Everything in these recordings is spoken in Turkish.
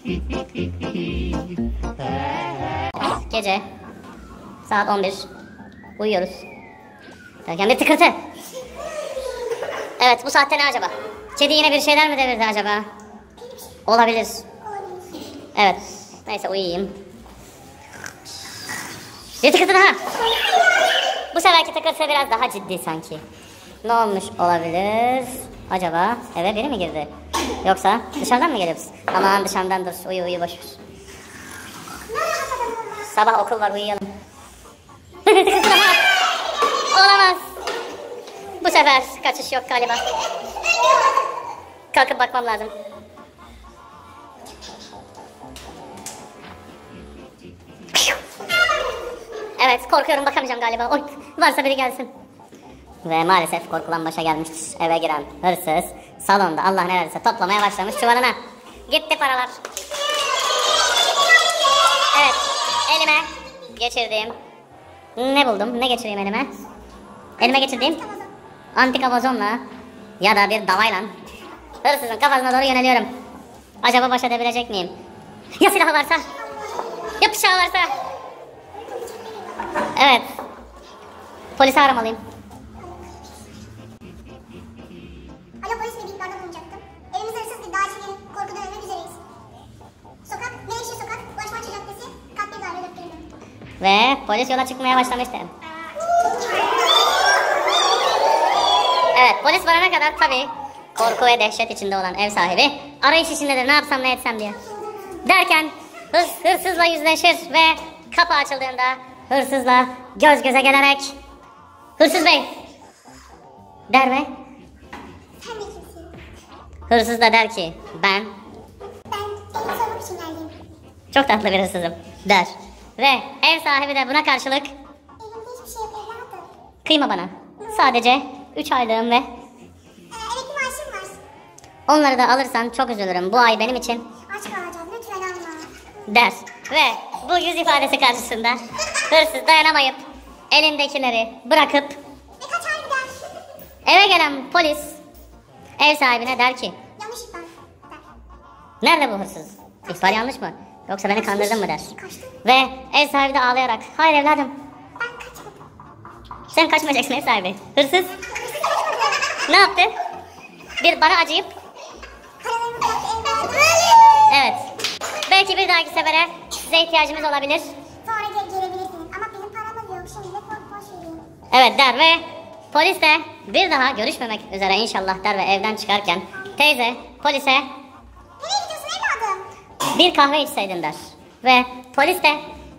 Gece saat 11. Uyuyoruz. Derken bir tıkırtı. Evet, bu saatte ne acaba? Kedi yine bir şeyler mi devirdi acaba? Olabilir. Evet. Neyse uyuyayım. Bir tıkırtı daha. Bu seferki tıkırtı biraz daha ciddi sanki. Ne olmuş olabilir? Acaba eve biri mi girdi? Yoksa dışarıdan mı geliyoruz? Aman dışarıdan dur. Uyu uyu boşver. Sabah okul var, uyuyalım. Olamaz. Bu sefer kaçış yok galiba. Kalkıp bakmam lazım. Evet, korkuyorum, bakamayacağım galiba. Oy, varsa biri gelsin. Ve maalesef korkulan başa gelmiştir. Eve giren hırsız salonda Allah ne verirse toplamaya başlamış çuvalına. Gitti paralar. Evet, elime geçirdiğim ne buldum? Ne geçireyim elime? Elime geçirdiğim antika vazonla ya da bir davayla hırsızın kafasına doğru yöneliyorum. Acaba baş edebilecek miyim? Ya silahı varsa? Ya bıçağı varsa? Evet. Polisi aramalıyım. Alo, polis mi? Bir ihbarda bulunacaktım. Evimiz hırsız bir dağcı gelin. Korkudan ölmek üzereyiz. Sokak, Menekşe Sokak, Ulaşmaçı Caddesi, katli daire 4 Ve polis yola çıkmaya başlamıştı. Evet, polis varana kadar tabii korku ve dehşet içinde olan ev sahibi arayış içindedir, ne yapsam ne etsem diye. Derken hırsızla yüzleşir ve kapı açıldığında hırsızla göz göze gelerek "Hırsız bey" der ve Sen de kimsin? hırsız da der ki ben Evimi sormak için geldim. çok tatlı bir hırsızım der. Ve ev sahibi de buna karşılık Evimde hiçbir şey yok evladım. kıyma bana, sadece 3 aylığım ve Emekli maaşım var. onları da alırsan çok üzülürüm, bu ay benim için Aç kalacağım, lütfen alma. der. Ve bu yüz ifadesi karşısında hırsız dayanamayıp elindekileri bırakıp Ve kaç ay der? eve gelen polis ev sahibine der ki Yanlış ihbar der. nerede bu hırsız? İhbar yanlış mı? Yoksa beni kandırdın mı der. Kaçtı. Ve ev sahibi de ağlayarak hayır evladım Ben kaçmadım. sen kaçmayacaksın ev sahibi. Hırsız ne yaptı? Bir bana acıyıp Paralarımı bıraktı evladım. evet belki bir dahaki sefere size ihtiyacımız olabilir. Sonra gelebilirsiniz ama benim param yok. Şimdi de boş vereyim. Evet der ve polis de bir daha görüşmemek üzere inşallah der ve evden çıkarken teyze polise Nereye gidiyorsun evladım? bir kahve içseydin der. Ve polis de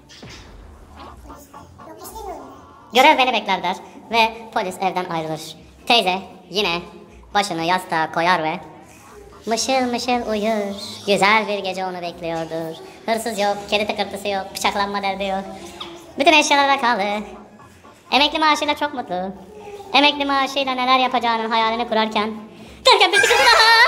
Yok istemiyorum. görev beni bekler der. Ve polis evden ayrılır. Teyze yine başını yastığa koyar ve mışıl mışıl uyur. Güzel bir gece onu bekliyordur. Hırsız yok, kedi tıkırtısı yok, bıçaklanma derdi yok. Bütün eşyalar da kaldı. Emekli maaşıyla çok mutlu. Emekli maaşıyla neler yapacağının hayalini kurarken derken bir tıkırtı daha.